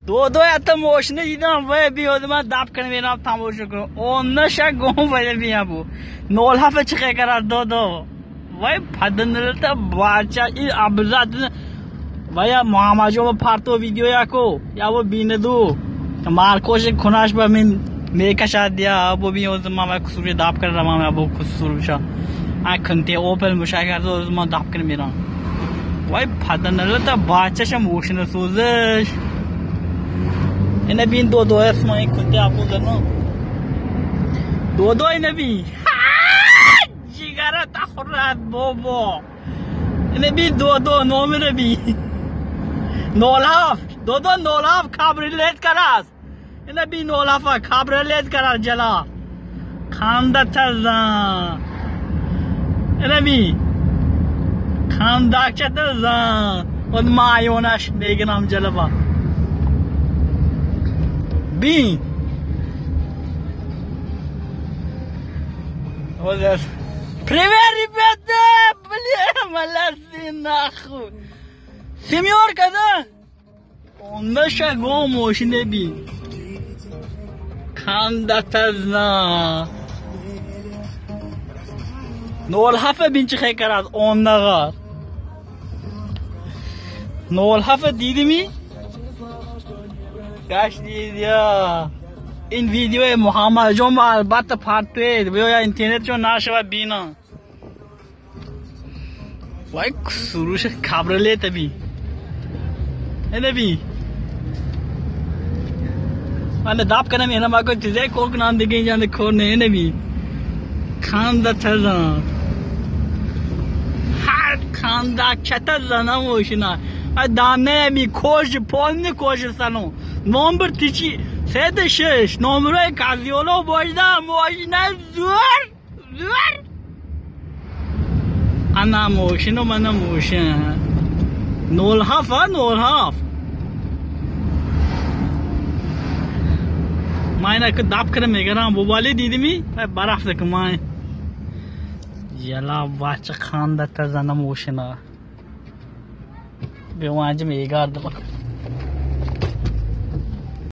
دو حتی موشنه دیدم وای بیاد من دب کنم اینا تماشا کنم اون نشه گم وای بیا بو نول هفته چه قرار دو وای پدنلتا باچا این ابزاد وای محمد جو پارتو ویدیو یاکو یا وہ بین دو مارکوش خناش با من میکشا دیا ابو بیوز ما کسور دب کر رما میں ابو کسور شا اکنتے اوپن مشاکر دو ما دب کنم اینا وای پدنلتا باچا ش موشنه سوزش نبی دو اسم این کنده ابو زنو دو نبی جیگره تخورد بابا نبی دو نوم نبی نولاف دو نولاف کابریلیت کراس نبی نولافا کابریلیت کراس جلا خانده تزان نبی خانده چه تزان ود مایونش میگنم جلبا بی Olha. Primeiro ripete, blia, malasina, senhor, cadê? Onde chegou, moço, nebi? Candatazna. Nol hafe binci xekarat, ondagar. Nol hafe didi mi? Kaç didi ya? این ویدیو محمد جون البته پارتوی بیا اینترنت جو ناشوا بینا وای سروش کابرله تبی نبی من داب کنم اینا ما کو چیزای کوک نام دیگه جان کو نه نبی خاندا تزان هر خاندا چتا زنا موشنا دامه می کوج پون کوج سانو نمبر تیچی سه شش نمره کازیولو باشده موشنه زور انا موشن و من موشن نول هاف ماینه که داب کرده میگرم بوالی دیدی می برف دکم ماین یلا بچه خانده تزنه موشنه به وانجه میگرد